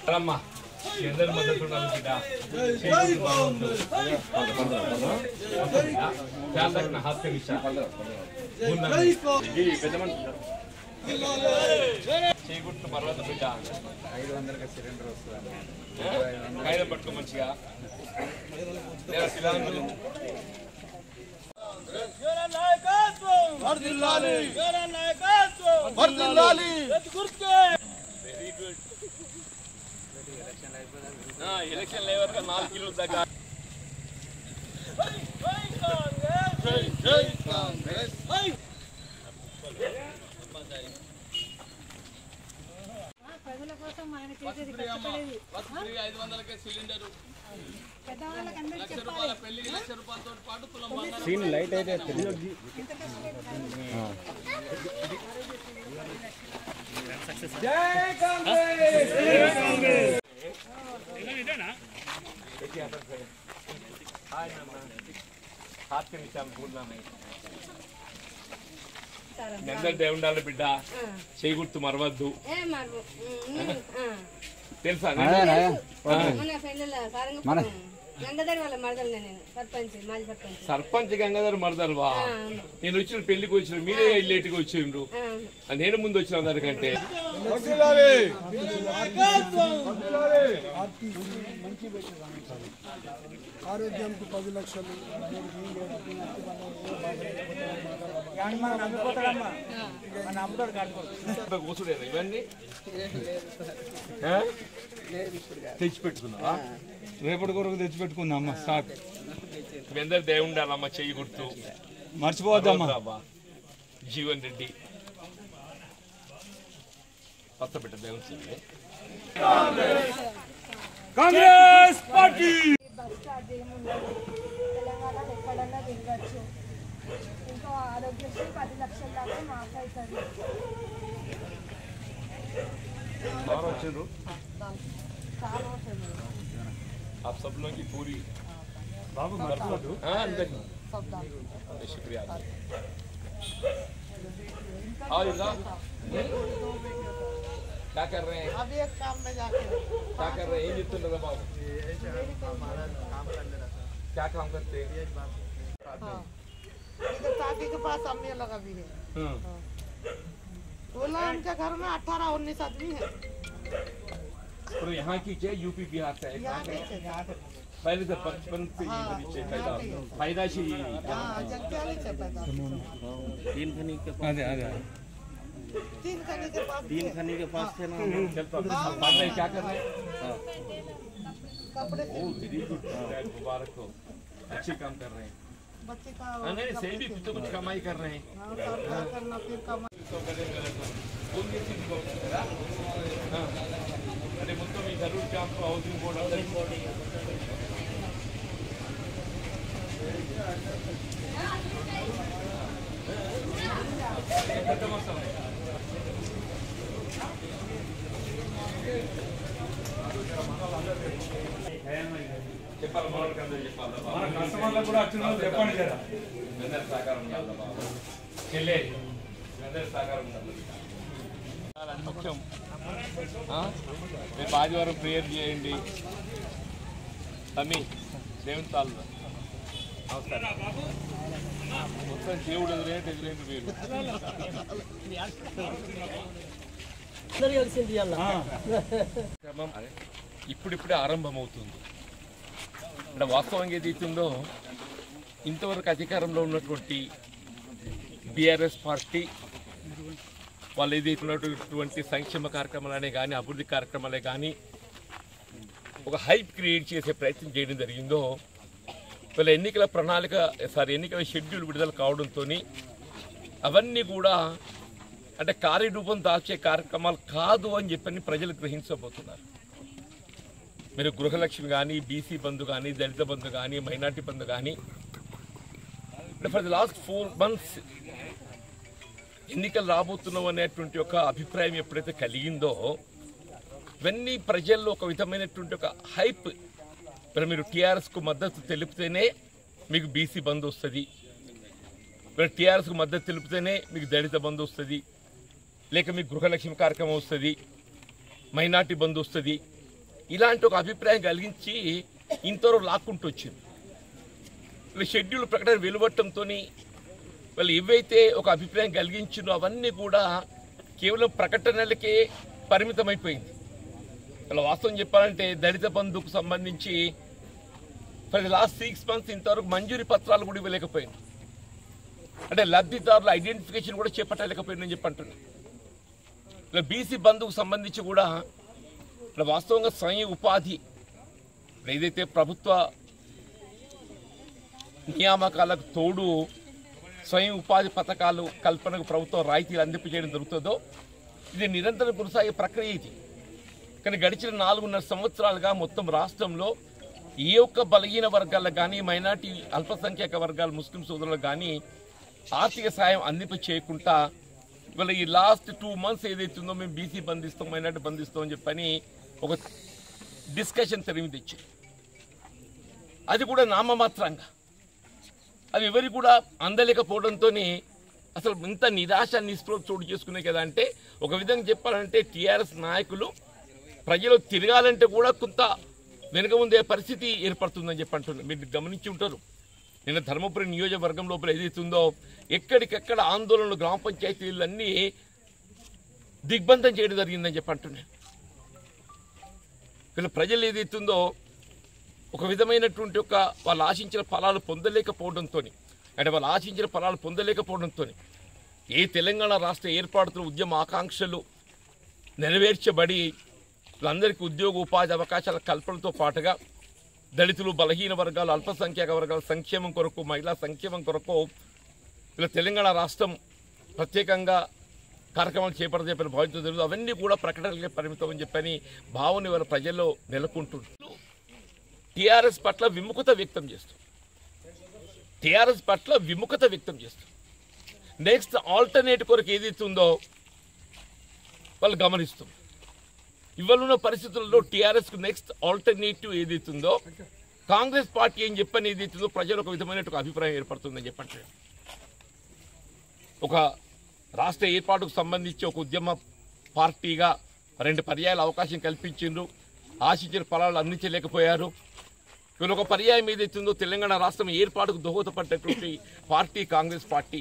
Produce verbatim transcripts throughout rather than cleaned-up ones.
అమ్మా ఎందరు మద్దతు ఉండాలి బిడ్డ హాస్య విషయం చేయగుట్టు పర్వత బిడ్డ ఐదు వందలకి సిలిండర్ వస్తుంది కాగితం పట్టుకో మంచిగా వెరీ గుడ్ ఎలక్షన్ లేవర్ నాలుగు కిలో దగ్గర ప్రజల కోసం ఆయన చేసేది కష్టపడేది ఐదు వందలకే సిలిండర్ పెద్దవాళ్ళకి అందరికీ లక్ష రూపాయల పెళ్లికి లక్ష రూపాయలతో పాటు తులం సీన్ లైట్ అయితే జై కాంగ్రెస్ హాయ్ నాన్న హాస్య విషయం పూర్ణమే నెందరు దేవుండాలి బిడ్డ చేయగుర్తు మరవద్దు తెలుసా సర్పంచ్ గంగాధర్ మరదలు వా నేను వచ్చిన పెళ్లికి వచ్చిన మీరే లేట్గా వచ్చిండ్రు నేను ముందు వచ్చిన అందరికంటే ఆరోగ్యానికి పది లక్షలు కూర్చుడేనా ఇవన్నీ తెచ్చిపెట్టుకున్నా రేపటి కొరకు తెచ్చిపెట్టుకుందామ్మా స్టాక్ మీ అందరు దేవుండాలమ్మ చెయ్యి గుర్తు మర్చిపోవద్దమ్మా జీవన్ రెడ్డి కొత్త బిడ్డ దేవుని కాంగ్రెస్ పార్టీ బస్ ఛార్జ్ ఏముండదు తెలంగాణలో ఎక్కడన్నా తిరగచ్చు ఇంకా ఆరోగ్యశ్రీ పది లక్షల దాకా మాఫ్ అవుతుంది చాలా అవుతుంది आप सब लोगों की पूरी బాబు మర్చిపోవద్దు अंदर शुक्रिया आओ इधर क्या कर रहे हैं अभी एक काम में जाके क्या कर रहे हैं ये तो लगा बाबू क्या काम करते हैं इधर चाची के पास अम्मी लगा भी है बोला उनके घर में अठारह उन्नीस आदमी है तो यहाँ की चाहिए यूपी बिहार से है यहाँ के पहले से बचपन से ही परिचय पैदा फायदा से ही हाँ जगत्याली से पैदा तीन खनी के पास అదే అదే तीन खनी के पास तीन खनी के पास थे ना चलता बाद में क्या कर रहे हैं कपड़े ओ वेरी गुड मुबारक हो अच्छे काम कर रहे हैं बच्चे का नहीं सही भी तो कुछ कमाई कर रहे हैं हाँ, सब क्या करना फिर कमा अरे मुझको भी जरूर क्या आपको हाउसिंग बोर्ड చెప్పాలి మనకి అందరూ చెప్పాలి మన కస్టమర్లకు కూడా వచ్చిన చెప్పండి కదా అందరి సహకారం ఉండాలి బాబు చెల్లె అందరి సహకారం ఉండాలి అది ముఖ్యం రేపు ఆదివారం ప్రేయర్ చేయండి తమ్మి దేవుని తాళ్ళు నమస్కారం మొత్తం దేవుడు ఎదురేంటి ఎదురేంటి మీరు క్రమం ఇప్పుడిప్పుడే ఆరంభమవుతుంది ఇక్కడ వాస్తవంగా ఏదైతుందో ఇంతవరకు అధికారంలో ఉన్నటువంటి బీఆర్ఎస్ పార్టీ వాళ్ళు ఏదైతున్నటువంటి సంక్షేమ కార్యక్రమాలనే కానీ అభివృద్ధి కార్యక్రమాలే కానీ ఒక హైప్ క్రియేట్ చేసే ప్రయత్నం చేయడం జరిగిందో వీళ్ళ ఎన్నికల ప్రణాళిక సారీ ఎన్నికల షెడ్యూల్ విడుదల కావడంతో అవన్నీ కూడా అంటే కార్యరూపం దాల్చే కార్యక్రమాలు కాదు అని చెప్పని ప్రజలు గ్రహించబోతున్నారు. మీరు గృహలక్ష్మి కానీ బీసీ బంధు కానీ దళిత బంధు కానీ మైనార్టీ బంధు కానీ for the last four months ఎన్నికలు రాబోతున్నాం అనేటువంటి ఒక అభిప్రాయం ఎప్పుడైతే కలిగిందో ఇవన్నీ ప్రజల్లో ఒక విధమైనటువంటి ఒక హైప్ మరి మీరు టీఆర్ఎస్కు మద్దతు తెలిపితేనే మీకు బీసీ బంధు వస్తుంది, మీరు టీఆర్ఎస్కు మద్దతు తెలిపితేనే మీకు దళిత బంధు వస్తుంది, లేక మీకు గృహలక్ష్మి కార్యక్రమం వస్తుంది, మైనార్టీ బంధు వస్తుంది, ఇలాంటి ఒక అభిప్రాయం కలిగించి ఇంతవరకు లాక్కుంటూ వచ్చింది. షెడ్యూల్ ప్రకటన వెలువట్టడంతో వాళ్ళు ఏవైతే ఒక అభిప్రాయం కలిగించినో అవన్నీ కూడా కేవలం ప్రకటనలకే పరిమితమైపోయింది. ఇలా వాస్తవం చెప్పాలంటే దళిత బంధుకు సంబంధించి for the last six months ఇంతవరకు మంజూరీ పత్రాలు కూడా ఇవ్వలేకపోయింది. అంటే లబ్ధిదారుల ఐడెంటిఫికేషన్ కూడా చేపట్టలేకపోయిందని చెప్పి అంటున్నాను. ఇలా బీసీ బంధుకు సంబంధించి కూడా ఇలా వాస్తవంగా స్వయం ఉపాధి ఏదైతే ప్రభుత్వ నియామకాలకు తోడు స్వయం ఉపాధి పథకాలు కల్పనకు ప్రభుత్వం రాయితీలు అందింపు చేయడం జరుగుతుందో ఇది నిరంతరం కొనసాగే ప్రక్రియ ఇది. కానీ గడిచిన నాలుగున్నర సంవత్సరాలుగా మొత్తం రాష్ట్రంలో ఏ ఒక్క బలహీన వర్గాలకు కానీ మైనార్టీ అల్పసంఖ్యాక వర్గాల ముస్లిం సోదరులకు కానీ ఆర్థిక సాయం అందింప చేయకుండా ఇవాళ ఈ లాస్ట్ టూ మంత్స్ ఏదైతుందో మేము బీసీ బంధిస్తాం మైనార్టీ బంధిస్తాం అని చెప్పని ఒక డిస్కషన్ తెరిమి తెచ్చింది. అది కూడా నామమాత్రంగా అది ఎవరికి కూడా అందలేకపోవడంతో అసలు ఇంత నిరాశ నిస్పృహ చోటు చేసుకునే కదా. అంటే ఒక విధంగా చెప్పాలంటే టీఆర్ఎస్ నాయకులు ప్రజలు తిరగాలంటే కూడా కొంత వెనుక ఉండే పరిస్థితి ఏర్పడుతుందని చెప్పి అంటున్నారు. మీరు గమనించి ఉంటారు, నిన్న ధర్మపురి నియోజకవర్గం లోపల ఏదైతుందో ఎక్కడికెక్కడ ఆందోళనలు గ్రామ పంచాయతీలన్నీ దిగ్బంధం చేయడం జరిగిందని చెప్పి అంటున్నాను. వీళ్ళ ప్రజలు ఏదైతుందో ఒక విధమైనటువంటి ఒక వాళ్ళు ఆశించిన ఫలాలు పొందలేకపోవడంతో అంటే వాళ్ళు ఆశించిన ఫలాలు పొందలేకపోవడంతో ఏ తెలంగాణ రాష్ట్ర ఏర్పాటుతో ఉద్యమ ఆకాంక్షలు నెరవేర్చబడి వీళ్ళందరికీ ఉద్యోగ ఉపాధి అవకాశాల కల్పనతో పాటుగా దళితులు బలహీన వర్గాలు అల్పసంఖ్యాక వర్గాల సంక్షేమం కొరకు మహిళా సంక్షేమం కొరకు ఇలా తెలంగాణ రాష్ట్రం ప్రత్యేకంగా కార్యక్రమాలు చేపడితే చెప్పిన భావించడం జరుగుతుంది. అవన్నీ కూడా ప్రకటనలకే పరిమితం అని చెప్పని భావన వాళ్ళ ప్రజల్లో నెలకొంటున్నారు. టీఆర్ఎస్ పట్ల విముఖత వ్యక్తం చేస్తూ టీఆర్ఎస్ పట్ల విముఖత వ్యక్తం చేస్తూ నెక్స్ట్ ఆల్టర్నేట్ కొరకు ఏదైతుందో వాళ్ళు గమనిస్తుంది. ఇవాళ ఉన్న పరిస్థితుల్లో టీఆర్ఎస్కు నెక్స్ట్ ఆల్టర్నేటివ్ ఏదైతుందో కాంగ్రెస్ పార్టీ ఏం చెప్పని ఏదైతుందో ప్రజలు ఒక విధమైన ఒక అభిప్రాయం ఏర్పడుతుందని చెప్పండి. ఒక రాష్ట్ర ఏర్పాటుకు సంబంధించి ఒక ఉద్యమ పార్టీగా రెండు పర్యాయాల అవకాశం కల్పించిండ్రు, ఆశించిన ఫలాలు అందించలేకపోయారు. వీళ్ళు ఒక పర్యాయం ఏదైతుందో తెలంగాణ రాష్ట్రం ఏర్పాటుకు దోహదపడ్డటువంటి పార్టీ కాంగ్రెస్ పార్టీ.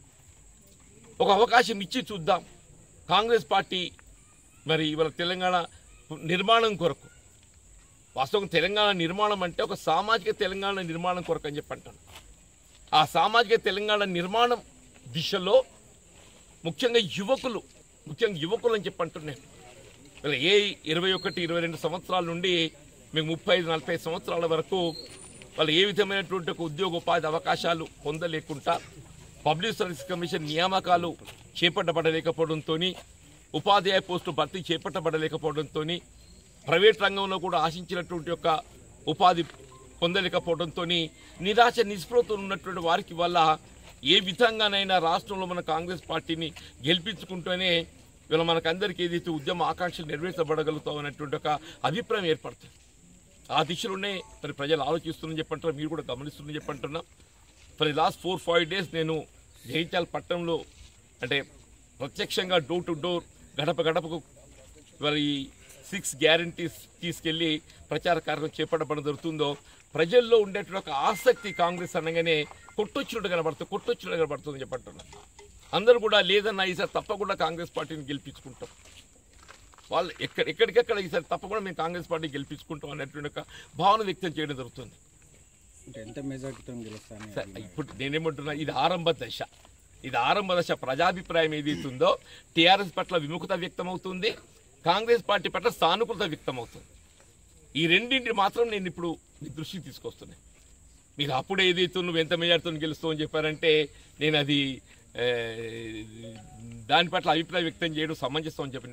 ఒక అవకాశం ఇచ్చి చూద్దాం. కాంగ్రెస్ పార్టీ మరి ఇవాళ తెలంగాణ నిర్మాణం కొరకు వాస్తవం తెలంగాణ నిర్మాణం అంటే ఒక సామాజిక తెలంగాణ నిర్మాణం కొరకు అని చెప్పి అంటాను. ఆ సామాజిక తెలంగాణ నిర్మాణం దిశలో ముఖ్యంగా యువకులు ముఖ్యంగా యువకులు అని చెప్పి అంటున్నాను. ఏ ఇరవై ఒకటి ఇరవై రెండు సంవత్సరాల నుండి మీకు ముప్పై ఐదు నలభై సంవత్సరాల వరకు వాళ్ళు ఏ విధమైనటువంటి ఒక ఉద్యోగ ఉపాధి అవకాశాలు పొందలేకుండా పబ్లిక్ సర్వీస్ కమిషన్ నియామకాలు చేపట్టబడలేకపోవడంతో ఉపాధ్యాయ పోస్టు భర్తీ చేపట్టబడలేకపోవడంతో ప్రైవేట్ రంగంలో కూడా ఆశించినటువంటి యొక్క ఉపాధి పొందలేకపోవడంతో నిరాశ నిస్పృహతో ఉన్నటువంటి వారికి వల్ల ఏ విధంగానైనా రాష్ట్రంలో మన కాంగ్రెస్ పార్టీని గెలిపించుకుంటూనే వీళ్ళ మనకందరికీ ఏదైతే ఉద్యమ ఆకాంక్షలు నెరవేర్చబడగలుగుతాం అనేటువంటి ఒక అభిప్రాయం ఏర్పడుతుంది. ఆ దిశలోనే మరి ప్రజలు ఆలోచిస్తుందని చెప్పంటారు, మీరు కూడా గమనిస్తుందని చెప్పంటున్నా. For the last four five days నేను జగిత్యాల పట్టణంలో అంటే ప్రత్యక్షంగా డోర్ టు డోర్ గడప గడపకు మరి సిక్స్ గ్యారంటీస్ తీసుకెళ్లి ప్రచార కార్యక్రమం చేపట్టబడడం జరుగుతుందో ప్రజల్లో ఉండేటువంటి ఒక ఆసక్తి కాంగ్రెస్ అనగానే కొట్టొచ్చినట్టు కనబడుతుంది కొట్టొచ్చినట్టు కనబడుతుందని చెప్పంటున్నా. అందరూ కూడా లేదన్నా ఈసారి తప్పకుండా కాంగ్రెస్ పార్టీని గెలిపించుకుంటాం, వాళ్ళు ఎక్కడ ఎక్కడికెక్కడ ఈసారి తప్పకుండా మేము కాంగ్రెస్ పార్టీ గెలిపించుకుంటాం అనేటువంటి ఒక భావన వ్యక్తం చేయడం జరుగుతుంది. ఎంత మెజార్టీతో గెలుస్తాను ఇప్పుడు నేనేమంటున్నా, ఇది ఆరంభ దశ ఇది ఆరంభ దశ ప్రజాభిప్రాయం ఏదైతుందో టీఆర్ఎస్ పట్ల విముఖత వ్యక్తమవుతుంది, కాంగ్రెస్ పార్టీ పట్ల సానుకూలత వ్యక్తమవుతుంది. ఈ రెండింటిని మాత్రం నేను ఇప్పుడు మీ దృష్టికి తీసుకొస్తున్నాను. మీరు అప్పుడు ఏదైతే నువ్వు ఎంత మెజార్టీతో గెలుస్తావు అని చెప్పారంటే నేను అది దాని పట్ల అభిప్రాయం వ్యక్తం చేయడం సమంజసం అని చెప్పి